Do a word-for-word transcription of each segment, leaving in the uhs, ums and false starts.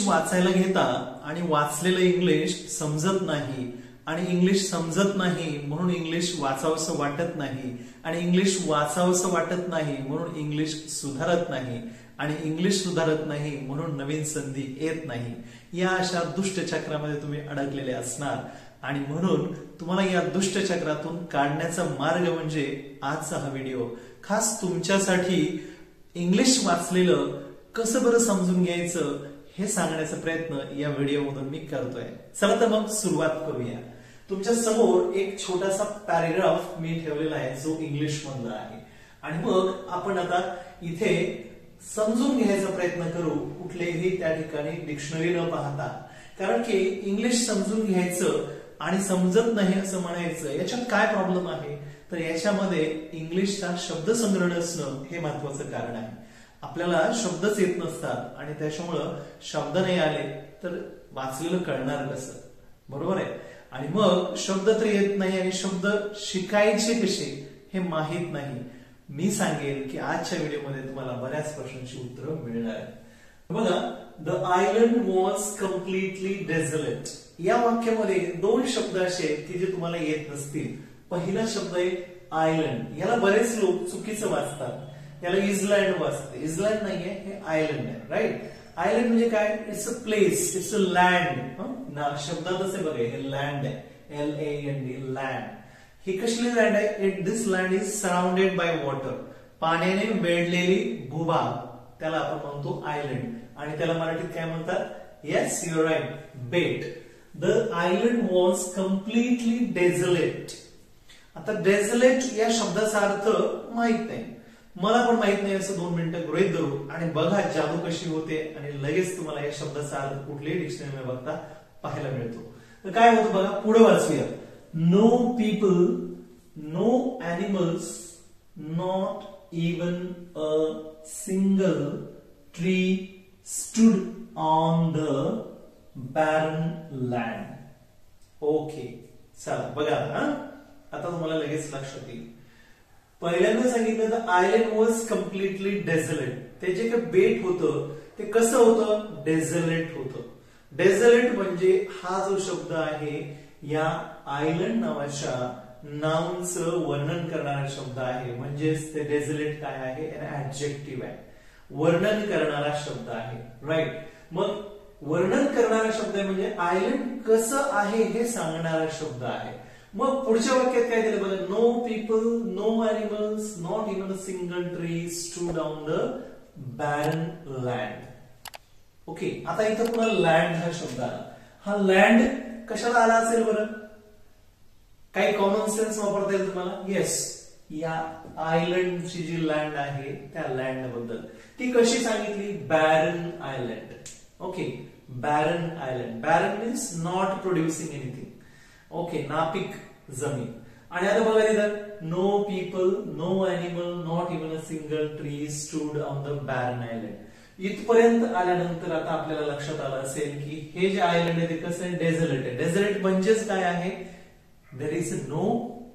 वाचायला घेता आणि वाचलेलं इंग्लिश समजत नाही आणि इंग्लिश समजत नाही म्हणून इंग्लिश वाचावंसं वाटत नाही आणि इंग्लिश वाचावंसं वाटत नाही म्हणून इंग्लिश सुधारत नाही आणि इंग्लिश सुधारत नाही म्हणून नवीन संधी येत नाही. या अशा दुष्ट चक्रामध्ये तुम्ही अडकलेले असणार आणि म्हणून तुम्हाला या दुष्ट चक्रातून काढण्याचा मार्ग म्हणजे आजचा हा व्हिडिओ खास तुमच्यासाठी इंग्लिश वाचलेलं कसं बरं समजून घ्यायचं हे सांगण्याचा प्रयत्न या व्हिडिओमधून मी करतोय. चला तर मग सुरुवात करूया. तुमच्या समोर एक छोटासा पॅराग्राफ मी ठेवलेला आहे जो इंग्लिश मधला आहे आणि मग आपण आता इथे समजून घ्यायचा प्रयत्न करू कुठलेही त्या ठिकाणी डिक्शनरी न पाहता. कारण की इंग्लिश समजून घ्यायचं आणि समजत नाही असं म्हणायचं याच्यात काय प्रॉब्लेम आहे तर याच्यामध्ये इंग्लिशचा शब्दसंग्रह नसणं हे महत्वाचं कारण आहे. आपल्याला शब्दच येत नसतात आणि त्याच्यामुळं शब्द नाही आले तर वाचलेलं कळणार कसं, बरोबर आहे. आणि मग शब्द तर येत नाही आणि शब्द शिकायचे कसे हे माहित नाही. मी सांगेन की आजच्या व्हिडिओमध्ये तुम्हाला बऱ्याच प्रश्नांची उत्तरं मिळणार आहेत. बघा, the island was completely desolate. या वाक्यामध्ये दोन शब्द असे आहेत की जे तुम्हाला येत नसतील. पहिला शब्द आहे आयलंड. याला बरेच लोक चुकीचं वाचतात, याला इस्लँड वाचते. इस्लँड नाहीये, हे आयलंड आहे, राईट. आयलंड म्हणजे काय? It's a place, it's a land. शब्दातच आहे बघा, हे लँड आहे, L A N D, land. ही कसली लँड आहे? It this land is surrounded by water. पाण्याने वेढलेली भूभाग त्याला आपण म्हणतो आयलंड आणि त्याला मराठीत काय म्हणतात? येस, यू आर राईट, बेट. The island was completely desolate. आता डेझोलेट या शब्दाचा अर्थ माहित नाही, मला पण माहित नाही असं दोन मिनिटं गृहीत धरू आणि बघा जादू कशी होते आणि लगेच तुम्हाला या शब्दाचा अर्थ कुठल्याही डिक्शनरी बघता पाहायला मिळतो. तर काय होतं बघा, पुढे वाचूया. No people, no animals, not even a single tree stood on the barren land. Okay, चला बघा, हा आता तुम्हाला लगेच लक्षात येईल. पहिल्यांदा सांगितलं तर आयलंड वॉज कम्प्लिटली डेझोलेट. ते जे काही बेट होतं ते कसं होतं? डेझोलेट होतं. डेझोलेट म्हणजे हा जो शब्द आहे या आयलंड नावाच्या नाउनचं वर्णन करणारा शब्द आहे. म्हणजेच ते डेझोलेट काय आहे? ऍडजेक्टिव्ह आहे, वर्णन करणारा शब्द आहे, राईट. मग वर्णन करणारा शब्द आहे म्हणजे आयलंड कसं आहे हे सांगणारा शब्द आहे. मग पुढच्या वाक्यात काय दिलं बघा, no people, no animals, not even a single tree stood on the barren land. Okay, आता इथं पुन्हा लँड हा शब्द आला. हा लँड कशाला आला असेल बरं? काही कॉमन सेन्स वापरता येईल तुम्हाला? येस, या आयलंडची जी लँड आहे त्या लँड बद्दल. ती कशी सांगितली? Barren island. Okay, barren island. Barren means not producing anything. Okay, नापीक जमीन. आणि आता बघा इथं, no people, no animal, not even a single tree stood on the barren island. इथपर्यंत आल्यानंतर आता आपल्याला लक्षात आलं असेल की हे जे आयलंड आहे ते कसं आहे? डेझोलेट आहे. डेझोलेट म्हणजेच काय आहे? There is no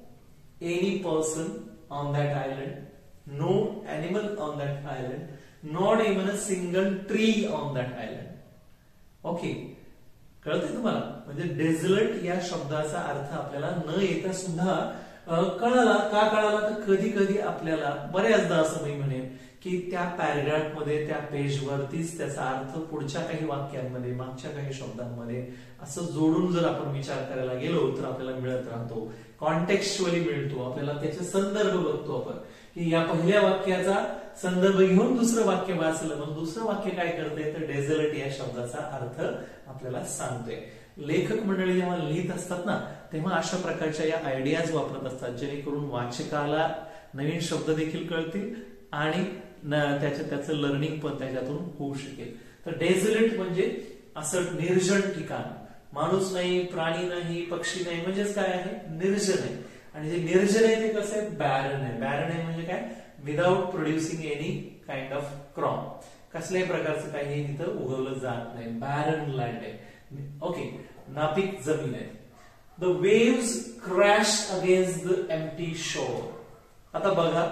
any person on that island, no animal on that island, not even a single tree on that island. Okay, कळतंय तुम्हाला? म्हणजे डेझोलेट या शब्दाचा अर्थ आपल्याला न येता सुद्धा कळाला. का कळाला? तर कधी कधी आपल्याला बऱ्याचदा असं मी म्हणेन की त्या पॅराग्राफ मध्ये, त्या पेजवरतीच त्याचा अर्थ पुढच्या काही वाक्यांमध्ये, मागच्या काही शब्दांमध्ये असं जोडून जर आपण विचार करायला गेलो तर आपल्याला मिळत राहतो, कॉन्टेक्स्चुअली मिळतो. आपल्याला त्याचे संदर्भ बघतो आपण की या पहिल्या वाक्याचा संदर्भ घेऊन दुसरं वाक्य वाचलं, मग दुसरं वाक्य काय करतंय तर डेझोलेट या शब्दाचा अर्थ आपल्याला सांगतोय. लेखक मंडळी जेव्हा लिहित असतात ना तेव्हा अशा प्रकारच्या या आयडियाज वापरत असतात जेणेकरून वाचकाला नवीन शब्द देखील कळतील आणि त्याच्या त्याचं लर्निंग पण त्याच्यातून होऊ शकेल. तर डेझोलेट म्हणजे असं निर्जन ठिकाण, माणूस नाही, प्राणी नाही, पक्षी नाही, म्हणजेच काय आहे? निर्जन आहे. आणि जे निर्जन आहे ते कसं आहे? बॅरन आहे. बॅरन आहे म्हणजे काय? Without producing any kind of crop. कसल्याही प्रकारचं काही तिथं उगवलं जात नाही. बॅरन लँड आहे. ओके, नापीक जमीन आहे. The waves crash against the empty shore. आता बघा,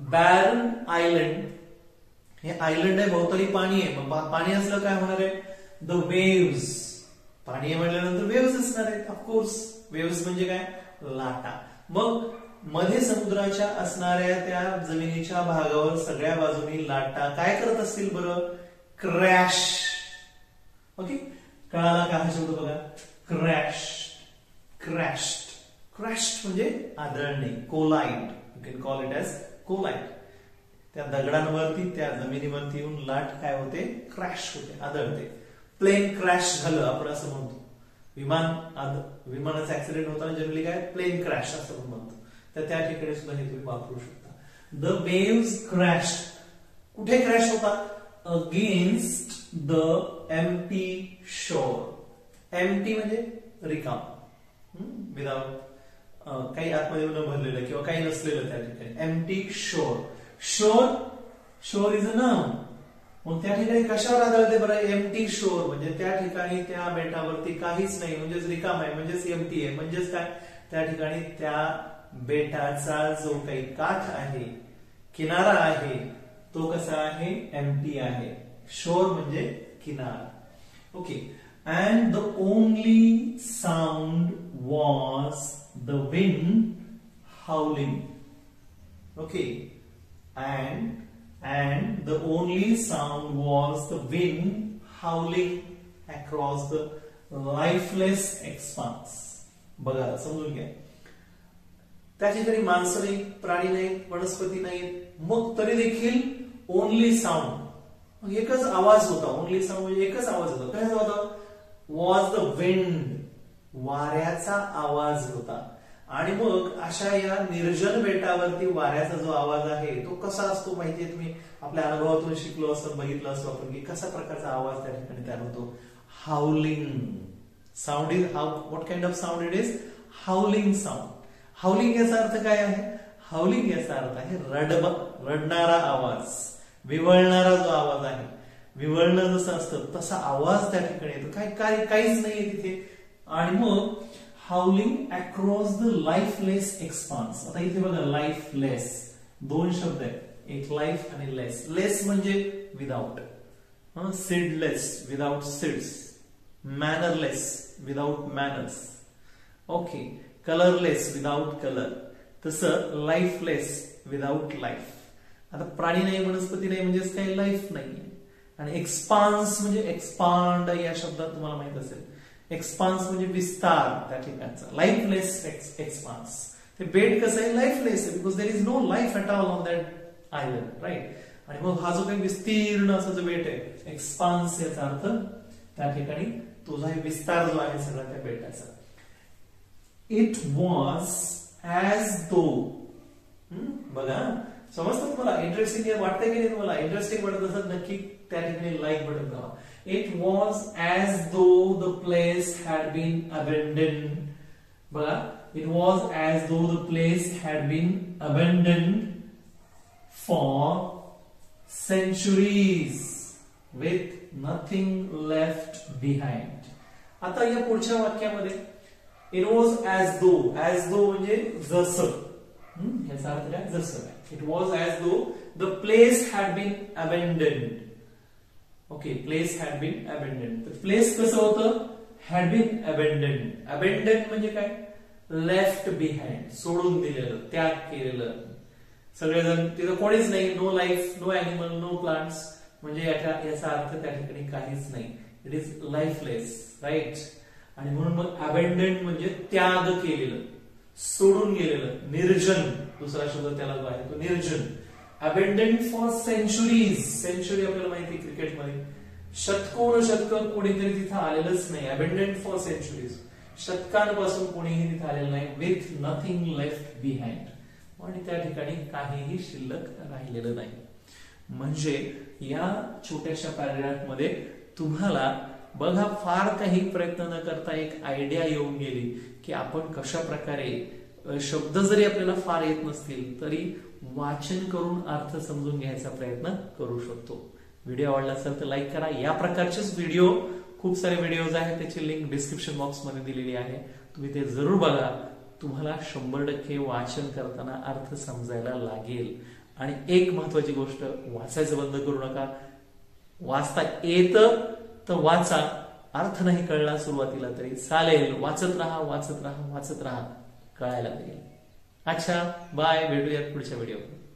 बॅरन आयलंड हे आयलंड आहे, भोवताली पाणी आहे. मग पाणी असलं काय होणार आहे? द वेव्स, पाणी म्हटल्यानंतर वेव्स असणार आहेत ऑफकोर्स. वेव्स म्हणजे काय, लाटा. मग मध्ये समुद्राच्या असणाऱ्या त्या जमिनीच्या भागावर सगळ्या बाजूनी लाटा काय करत असतील बरं, क्रॅश. ओके, कळाला का हा शब्द बघा, क्रॅश, क्रॅश्ड. क्रॅश्ड म्हणजे आदळणे, collide, you can call it as collide. त्या दगडांवरती त्या जमिनीवरती येऊन लाट काय होते, क्रॅश होते, आदळते. प्लेन क्रॅश झालं आपण असं म्हणतो. विमान विमानाचा ऍक्सिडेंट होताना जनरली काय, प्लेन क्रॅश असं आपण म्हणतो. तर त्या ठिकाणी सुद्धा हे तुम्ही वापरू शकता. The waves crash. कुठे क्रॅश होतात, against the empty shore. Empty म्हणजे रिकाम, विदाउट काही आतमध्ये न भरलेलं किंवा काही नसलेलं त्या ठिकाणी. Empty shore. Shore, shore is a noun. मग त्या ठिकाणी कशावर आढळते बरं, एम्प्टी शोर म्हणजे त्या ठिकाणी त्या बेटावरती काहीच नाही, म्हणजेच रिकाम आहे, म्हणजेच एम्प्टी आहे. म्हणजेच काय, त्या ठिकाणी त्या बेटाचा जो काही काठ आहे, किनारा आहे, तो कसा आहे, एम्प्टी आहे. शोर म्हणजे किनारा. Okay. And the only sound was the wind howling. Okay. And and the only sound was the wind howling across the lifeless expanse. बघा समजून घ्या, त्या ठिकाणी माणसं नाही, प्राणी नाही, वनस्पती नाही, मग तरी देखील ओनली साऊंड, एकच आवाज होता. ओनली साऊंड म्हणजे एकच आवाज होता. काय होता, वॉज द विंड, वाऱ्याचा आवाज होता. आणि मग अशा या निर्जन बेटावरती वाऱ्याचा जो आवाज आहे तो कसा असतो माहितीये, तुम्ही आपल्या अनुभवातून शिकलो असं, बघितलं असं आपण की कशा प्रकारचा आवाज त्या ठिकाणी तयार होतो, howling. Sound is how, what kind of sound it is, howling sound. Howling याचा अर्थ काय आहे, हाउलिंग याचा अर्थ आहे रड, रडणारा आवाज, विवळणारा जो आवाज आहे. विवळणं जसं असतं तसा आवाज त्या ठिकाणी येतो. काय काय काहीच नाहीये तिथे. आणि मग हाउलिंग अक्रॉस द लाईफलेस एक्सपान्स. आता इथे बघा, लाईफलेस दोन शब्द आहेत, एक लाईफ आणि लेस. लेस म्हणजे without, seedless without seeds, mannerless without manners. Okay. Colourless without colour. तसं लाईफलेस विदाउट लाईफ. आता प्राणी नाही, वनस्पती नाही, म्हणजेच काही लाईफ नाहीये. आणि एक्सपान्स म्हणजे एक्सपांड या शब्दात तुम्हाला माहित असेल, एक्सपान्स म्हणजे विस्तार त्या ठिकाणचा. लाईफलेस एक्सपान्स. ते बेट कसं आहे, लाईफलेस आहे, because there is no life at all on that island, right. आणि मग हा जो काही विस्तीर्ण असं जो बेट आहे, एक्सपान्स याचा अर्थ त्या ठिकाणी तो जो विस्तार जो आहे सगळा त्या बेटाचा. It was as though. बघा समजतं तुम्हाला, इंटरेस्टिंग वाटतंय की नाही तुम्हाला, इंटरेस्टिंग वाटत असत नक्की त्या ठिकाणी लाईक बटन दाबा. It was as though the place had been abandoned. बघा, it was as though the place had been abandoned for centuries with nothing left behind. आता या पुढच्या वाक्यामध्ये it was as though, as though म्हणजे जसं, याचा अर्थ काय, जसं काय. It was as though the place had been abandoned. Okay. Place had been abandoned. तर प्लेस कसं होतं, हॅड बीन अबेंडन्ड. अबेंडन्ड म्हणजे काय, लेफ्ट बिहाइंड, सोडून दिलेलं, त्याग केलेलं. सगळेजण तिथं कोणीच नाही, no life, no animal, no plants, म्हणजे याचा अर्थ त्या ठिकाणी काहीच नाही. It is lifeless, right. आणि म्हणून मग अबेंडन्ड म्हणजे त्याग केलेलं, सोडून गेलेलं, निर्जन दुसरा शब्द त्याला जो आहे तो निर्जन. Abandoned for centuries. सेंचुरी आपल्याला माहिती क्रिकेटमध्ये शतकोन शतक कोणीतरी तिथं आलेलंच नाही. अबेंडन्ड फॉर सेंचुरीज, शतकांपासून कोणीही तिथं आलेलं नाही. विथ नथिंग लेफ्ट बिहाइंड, आणि त्या ठिकाणी काहीही शिल्लक राहिलेलं नाही. म्हणजे या छोट्याशा पॅराग्राफ मध्ये तुम्हाला बघा फार काही प्रयत्न न करता एक आयडिया येऊन गेली की आपण कशा प्रकारे शब्द जरी आपल्याला फार येत नसतील तरी वाचन करून अर्थ समजून घ्यायचा प्रयत्न करू शकतो. व्हिडिओ आवडला असेल तर लाईक करा. या प्रकारचेच व्हिडिओ खूप सारे व्हिडिओज आहेत, त्याची लिंक डिस्क्रिप्शन बॉक्स मध्ये दिलेली आहे, तुम्ही ते जरूर बघा. तुम्हाला शंभर टक्के वाचन करताना अर्थ समजायला लागेल. आणि एक महत्वाची गोष्ट, वाचायचं बंद करू नका. वाचता येतं तर वाचा. अर्थ नाही कळला सुरुवातीला तरी चालेल, वाचत राहा वाचत राहा वाचत राहा, कळायला लागेल. अच्छा, बाय, भेटूयात पुढच्या व्हिडिओ.